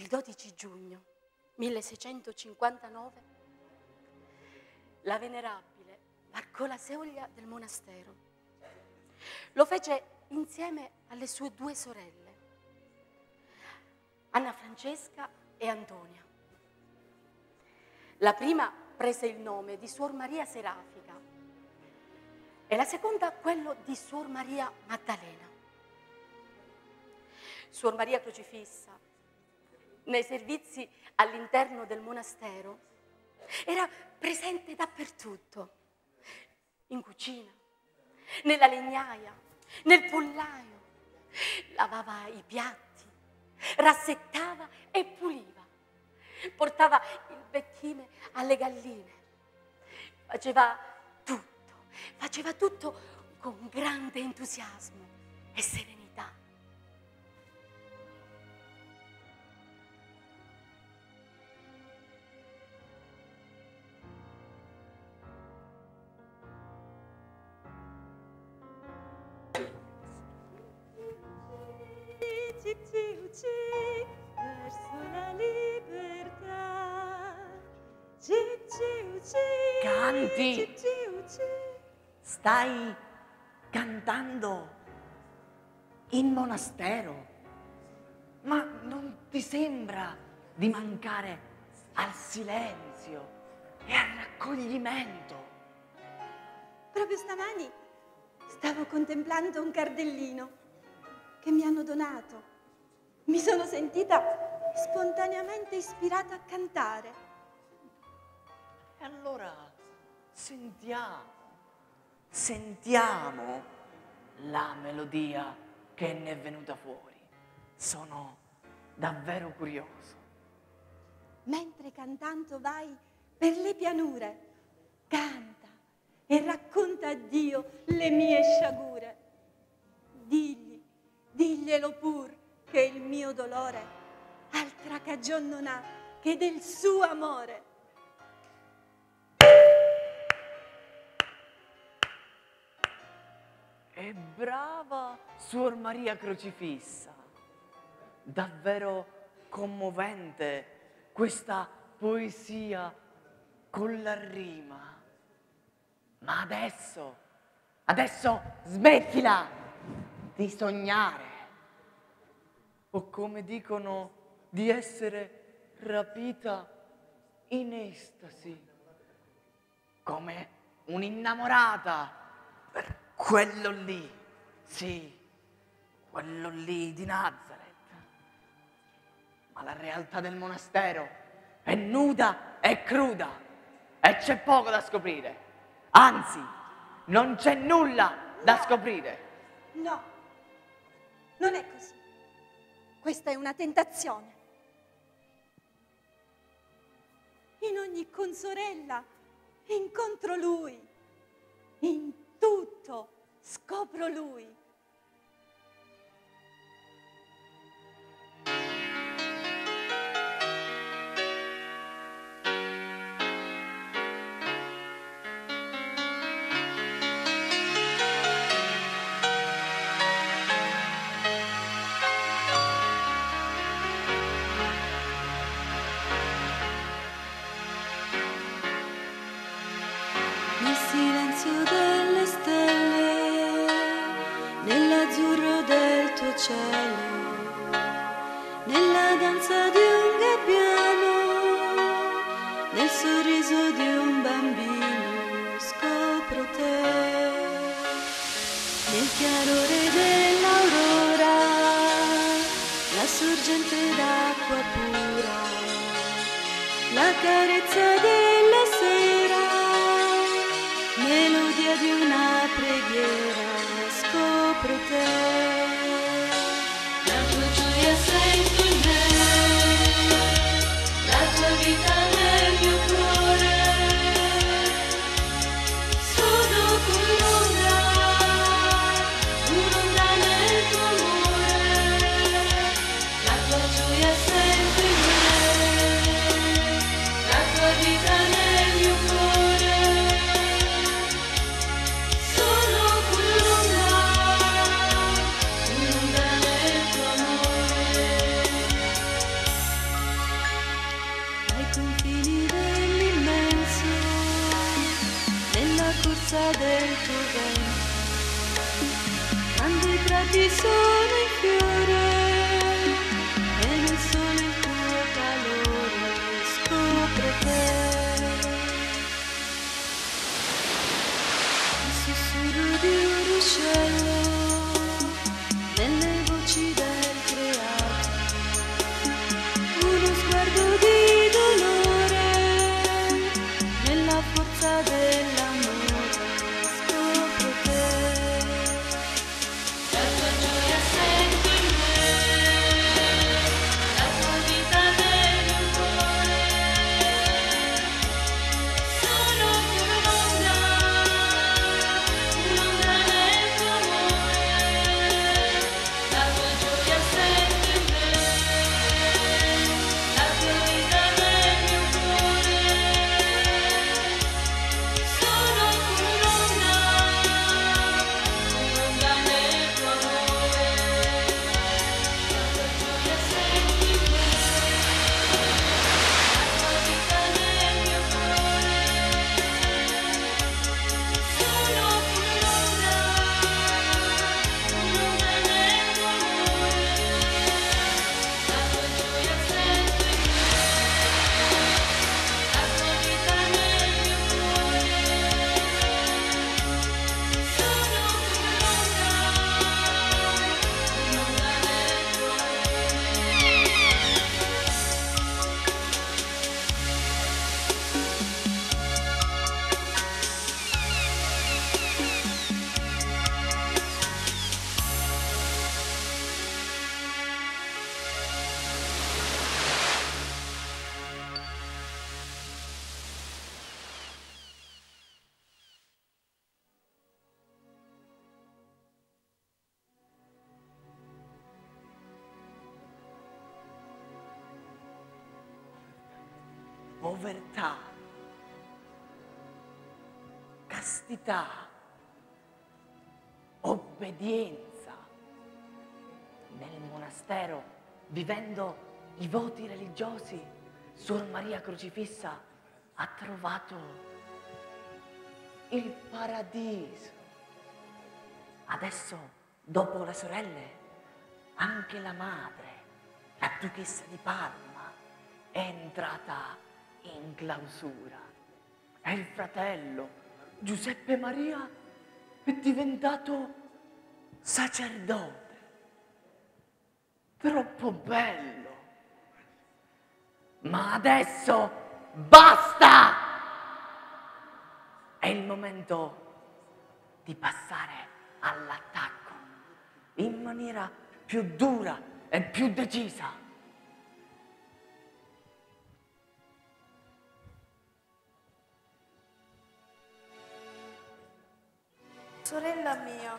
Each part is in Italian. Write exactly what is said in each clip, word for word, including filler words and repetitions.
dodici giugno milleseicentocinquantanove la venerabile varcò la soglia del monastero. Lo fece insieme alle sue due sorelle, Anna Francesca e Antonia. La prima prese il nome di Suor Maria Serafica e la seconda quello di Suor Maria Maddalena. Suor Maria Crocifissa, nei servizi all'interno del monastero, era presente dappertutto, in cucina, nella legnaia, nel pollaio, lavava i piatti, rassettava e puliva, portava il becchime alle galline, faceva tutto, faceva tutto con grande entusiasmo e serenità. Verso la libertà. Canti! Stai cantando in monastero, ma non ti sembra di mancare al silenzio e al raccoglimento? Proprio stamani stavo contemplando un cardellino che mi hanno donato. Mi sono sentita spontaneamente ispirata a cantare. E allora sentiamo, sentiamo la melodia che ne è venuta fuori. Sono davvero curioso. Mentre cantando vai per le pianure, canta e racconta a Dio le mie sciagure. Digli, diglielo pur, che il mio dolore altra cagion non ha che del suo amore. E brava Suor Maria Crocifissa, davvero commovente questa poesia con la rima. Ma adesso, adesso smettila di sognare. O come dicono, di essere rapita in estasi, come un'innamorata per quello lì, sì, quello lì di Nazareth. Ma la realtà del monastero è nuda e cruda e c'è poco da scoprire. Anzi, non c'è nulla da scoprire. No, non è così. Questa è una tentazione. In ogni consorella incontro lui, in tutto scopro lui. Nel silenzio delle stelle, nell'azzurro del tuo cielo, nella danza di un gabbiano, nel sorriso di un bambino scopro te. Nel chiarore dell'aurora, la sorgente d'acqua pura, la carezza della sera, melodia di una preghiera, scopro te. La tua gioia sento in me, la tua vita nel mio cuore. Sono con l'onda, un'onda nel tuo amore. La tua gioia sento in me, la tua vita nel mio cuore. Sono con l'onda, il tuo vento, quando i prati sono in fiore e nel sole il tuo calore scopre te. Il sussurro di un ruscello nelle voci del creato, uno sguardo di dolore nella forza dell'amore scopro te. La tua gioia sento in me, la tua vita nel mio cuore, sono come un'onda, un'onda nel tuo amore. La tua gioia sento in me, la tua vita nel mio cuore, sono come un'onda, un'onda nel tuo amore. La tua gioia sento in me, la tua vita nel mio cuore, sono come un'onda, un'onda nel tuo amore. La tua gioia sento in me, la tua vita nel mio cuore, sono come un'onda, un'onda nel tuo Povertà, castità, obbedienza. Nel monastero, vivendo i voti religiosi, Suor Maria Crocifissa ha trovato il paradiso. Adesso, dopo le sorelle, anche la madre, la duchessa di Parma, è entrata in clausura. E il fratello, Giuseppe Maria, è diventato sacerdote. Troppo bello. Ma adesso basta! È il momento di passare all'attacco in maniera più dura e più decisa. Sorella mia,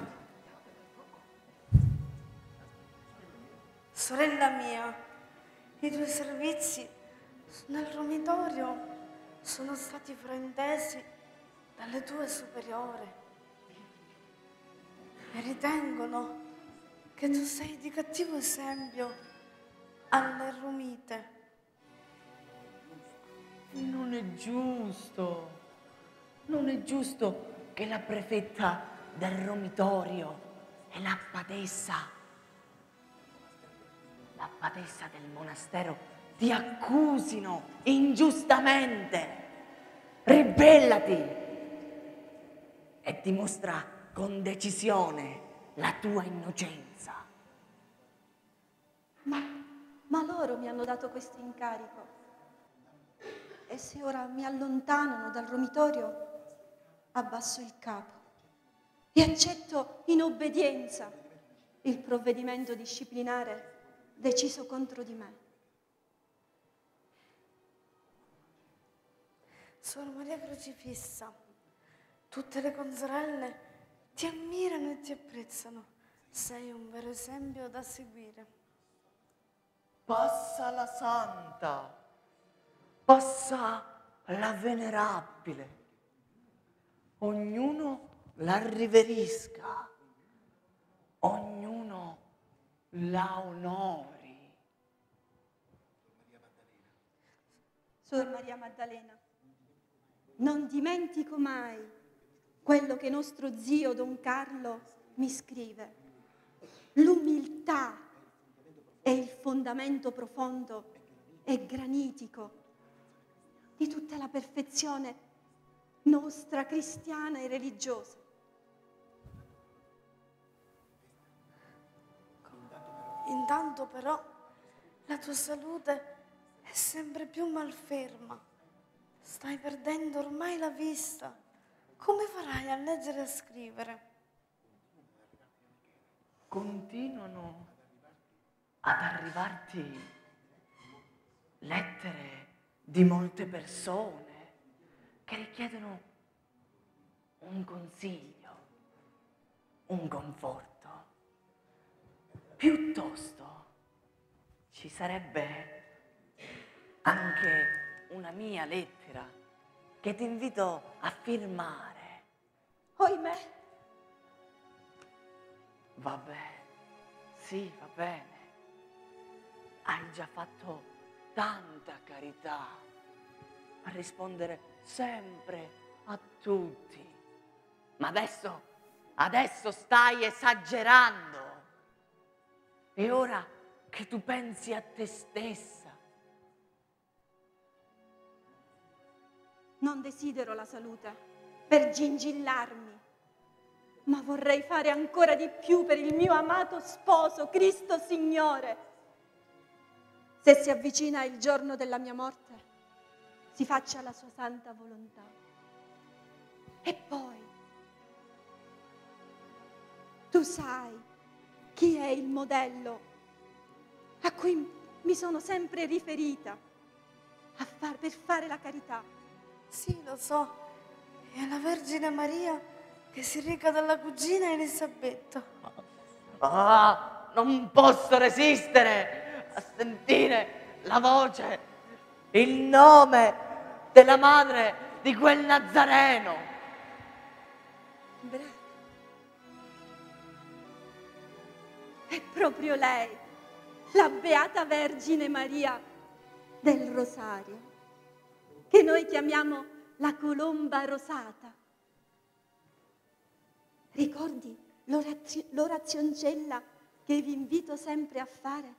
sorella mia, i tuoi servizi nel romitorio sono stati fraintesi dalle tue superiori e ritengono che tu sei di cattivo esempio alle romite. Non è giusto, non è giusto che la prefetta del romitorio e l'abbatessa, l'abbatessa del monastero ti accusino ingiustamente. Ribellati e dimostra con decisione la tua innocenza. Ma, ma loro mi hanno dato questo incarico. E se ora mi allontanano dal romitorio, abbasso il capo e accetto in obbedienza il provvedimento disciplinare deciso contro di me. Suor Maria Crocifissa, tutte le consorelle ti ammirano e ti apprezzano. Sei un vero esempio da seguire. Passa la santa, passa la venerabile. Ognuno la riverisca, ognuno la onori. Suor Maria Maddalena, non dimentico mai quello che nostro zio Don Carlo mi scrive. L'umiltà è il fondamento profondo e granitico di tutta la perfezione nostra cristiana e religiosa. Intanto però la tua salute è sempre più malferma. Stai perdendo ormai la vista. Come farai a leggere e a scrivere? Continuano ad arrivarti lettere di molte persone che richiedono un consiglio, un conforto. Piuttosto ci sarebbe anche una mia lettera che ti invito a firmare. Ohimè, Va bene, sì, va bene. Hai già fatto tanta carità a rispondere sempre a tutti. Ma adesso, adesso stai esagerando. E ora che tu pensi a te stessa, non desidero la salute per gingillarmi, ma vorrei fare ancora di più per il mio amato sposo, Cristo Signore. Se si avvicina il giorno della mia morte, si faccia la sua santa volontà. E poi, tu sai chi è il modello a cui mi sono sempre riferita a far, per fare la carità. Sì, lo so. È la Vergine Maria che si reca dalla cugina Elisabetta. ah, non posso resistere a sentire la voce, il nome della madre di quel Nazareno. Brava. È proprio lei, la Beata Vergine Maria del Rosario, che noi chiamiamo la colomba rosata. Ricordi l'orazio- l'orazioncella che vi invito sempre a fare?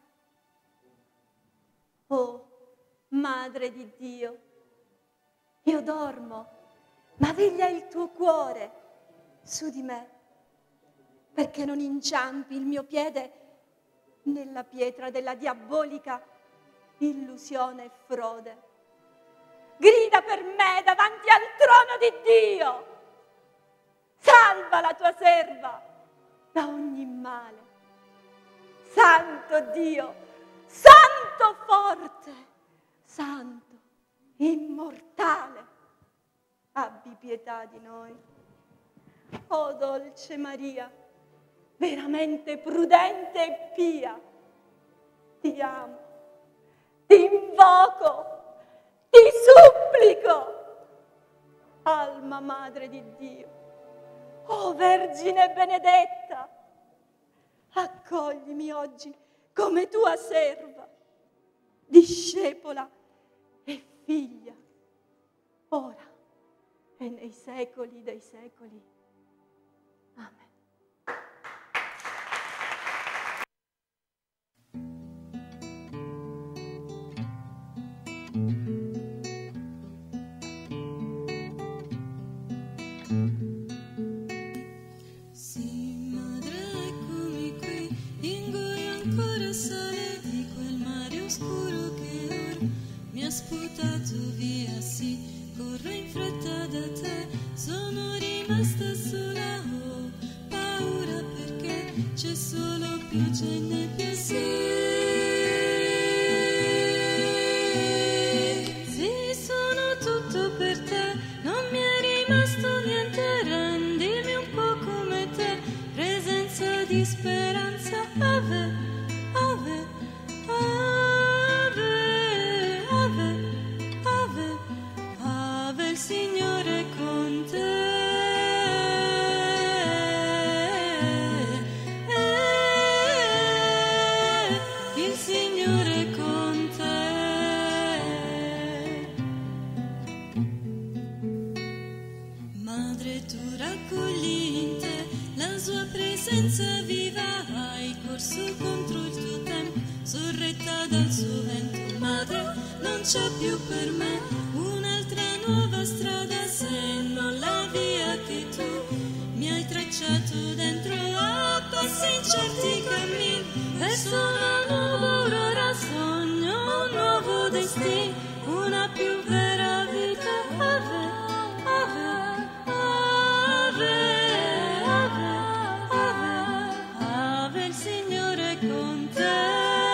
Oh, Madre di Dio, io dormo, ma veglia il tuo cuore su di me, perché non inciampi il mio piede nella pietra della diabolica illusione e frode. Grida per me davanti al trono di Dio. Salva la tua serva da ogni male. Santo Dio, santo forte, santo, immortale, abbi pietà di noi. Oh dolce Maria, veramente prudente e pia, ti amo, ti invoco, ti supplico, alma madre di Dio, oh Vergine benedetta, accoglimi oggi come tua serva, discepola e figlia, ora e nei secoli dei secoli. Amen. Sì, madre, eccomi qui, ingoio ancora sale di quel mare oscuro che ora mi ha sputato via, sì, corro in fretta da te, sono rimasta sola, ho paura perché c'è solo pioggia e nebbia, sì. Sì, sono tutto per te, non mi è rimasto niente, rendimi un po' come te, presenza di speranza, ave, ave, ave, ave, ave, ave, il Signore. spinta dal suo vento. Madre, non c'è più per me un'altra nuova strada se non la via che tu mi hai tracciato dentro a passi incerti cammini verso una nuova aurora, sogno un nuovo destino, una più vera vita. Ave, ave, ave, ave, ave, ave, il Signore è con te.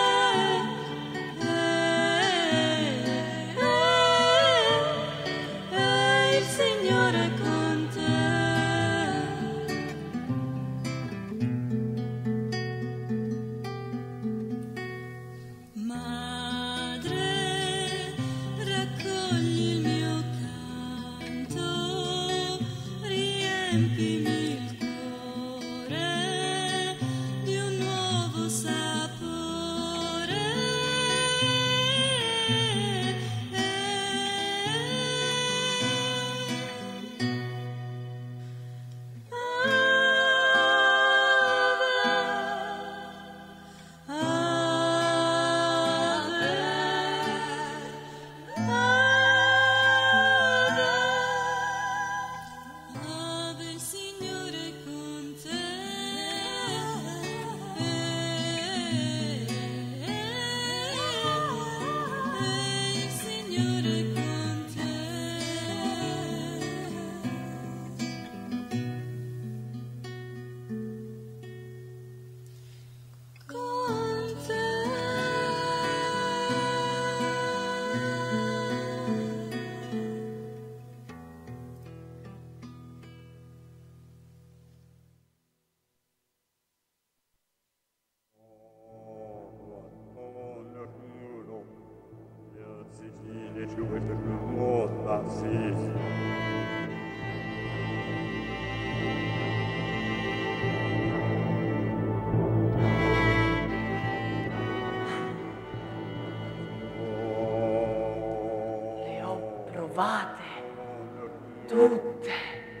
Le ho provate tutte.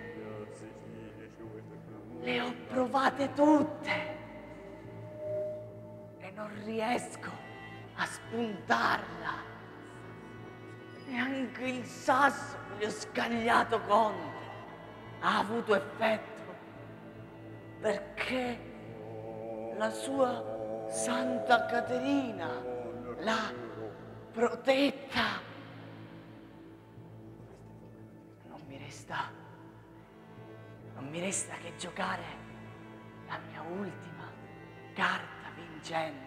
Le ho provate tutte. E non riesco a spuntarla. E anche il sasso che gli ho scagliato contro ha avuto effetto, perché la sua Santa Caterina l'ha protetta. Non mi resta, non mi resta che giocare la mia ultima carta vincente.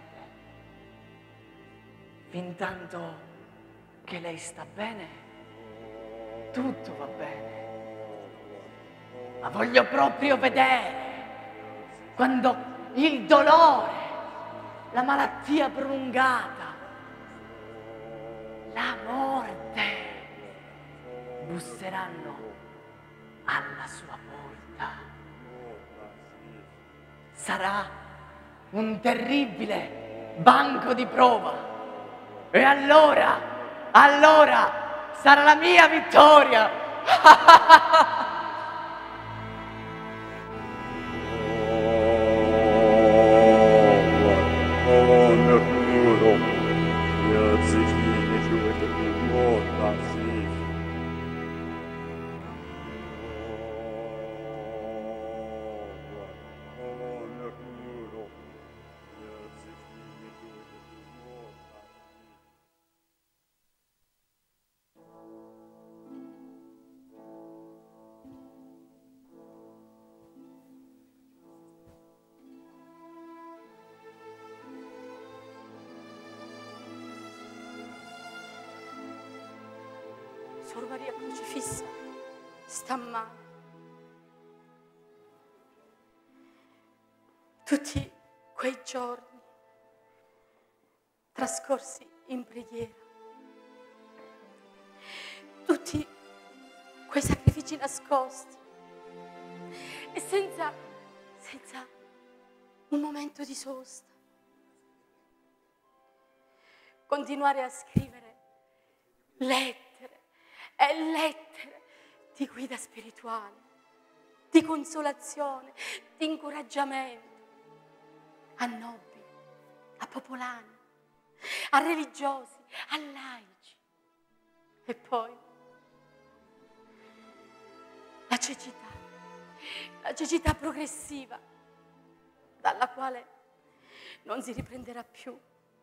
Fintanto che lei sta bene, tutto va bene. Ma voglio proprio vedere quando il dolore, la malattia prolungata, la morte busseranno alla sua porta. Sarà un terribile banco di prova. E allora Allora sarà la mia vittoria. Sor Maria crocifissa sta male. Tutti quei giorni trascorsi in preghiera, tutti quei sacrifici nascosti e senza, senza un momento di sosta. Continuare a scrivere lettere e lettere di guida spirituale, di consolazione, di incoraggiamento a nobili, a popolani, a religiosi, a laici. E poi la cecità, la cecità progressiva, dalla quale non si riprenderà più.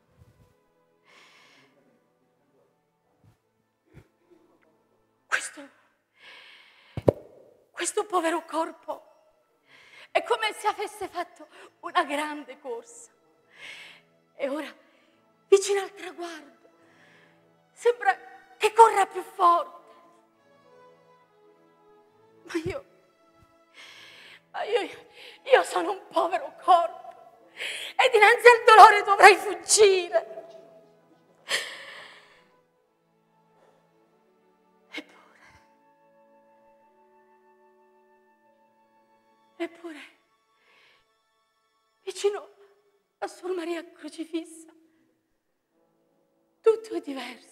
Questo, questo povero corpo è come se avesse fatto una grande corsa. E ora, vicino al traguardo, sembra che corra più forte. Ma io, ma io, io sono un povero corpo e dinanzi al dolore dovrei fuggire. Eppure, eppure, vicino a Suor Maria crocifissa, tutto è diverso.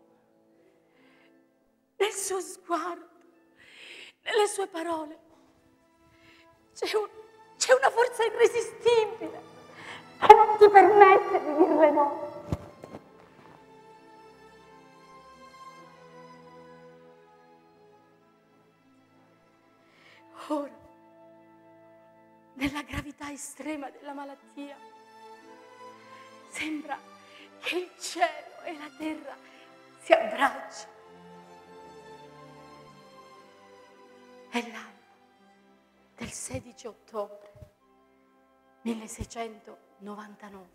Nel suo sguardo, nelle sue parole, c'è, un, c'è una forza irresistibile che non ti permette di dirle no. Ora, nella gravità estrema della malattia, sembra che il cielo e la terra si abbracciano. È l'alba del sedici ottobre milleseicentonovantanove.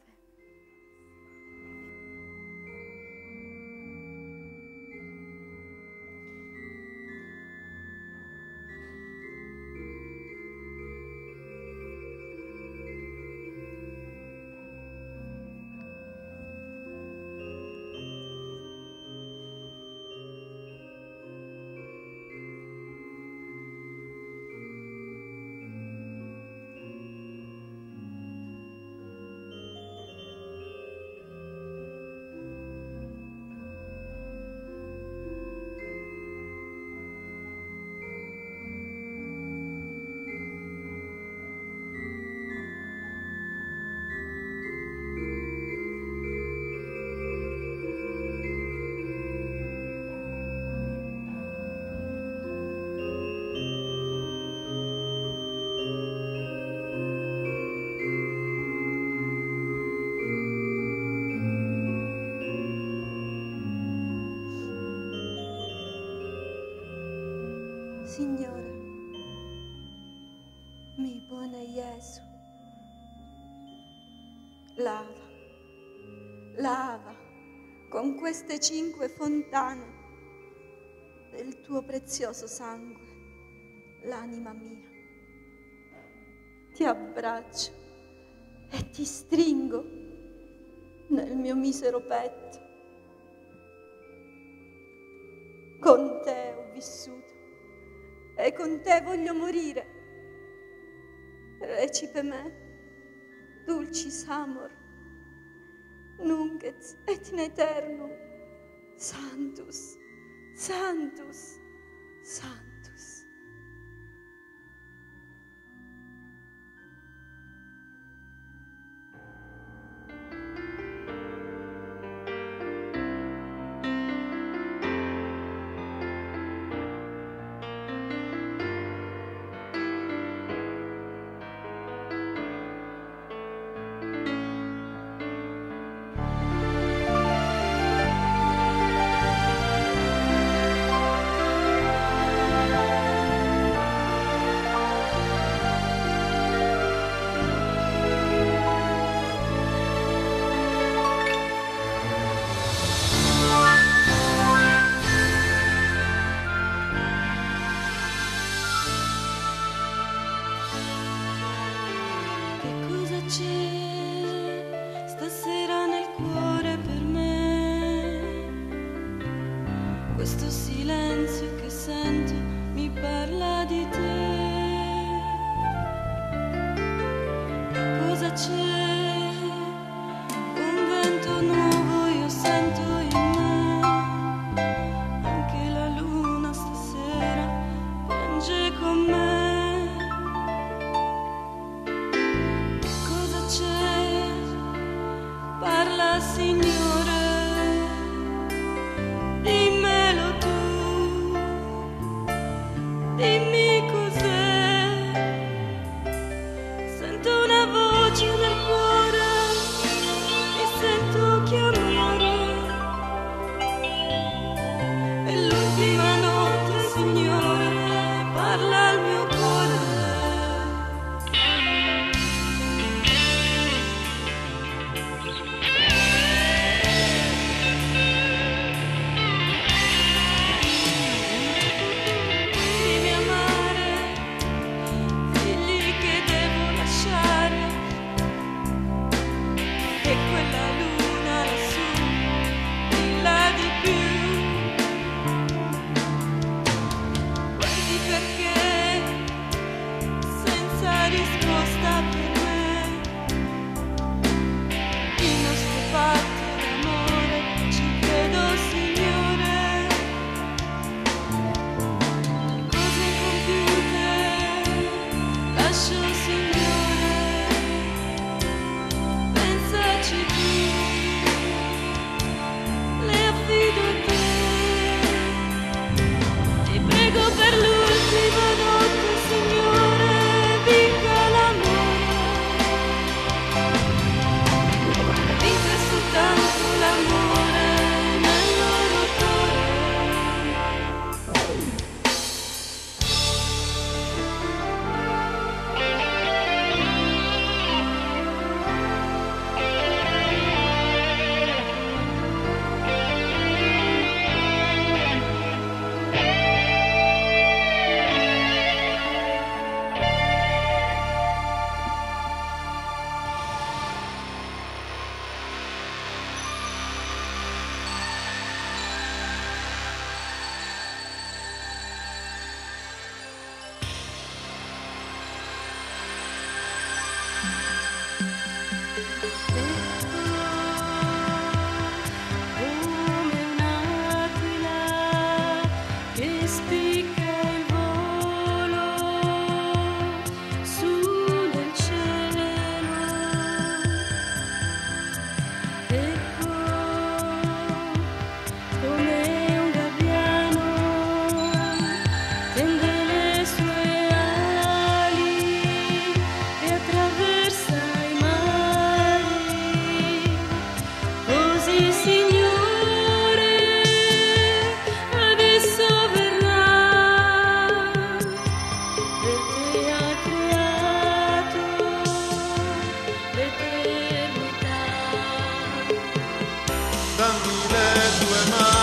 Signore, mi buona Gesù, lava, lava con queste cinque fontane del tuo prezioso sangue l'anima mia. Ti abbraccio e ti stringo nel mio misero petto. Con te ho vissuto e con te voglio morire. Recipe me, dulcis amor, nunc et in aeternum, Sanctus, Sanctus, Sanctus. Questo silenzio che sento mi parla di te. Che cosa c'è? Un vento nuovo io sento in me. Anche la luna stasera piange con me. Che cosa c'è? Parla, Signore. dammi le tue mani.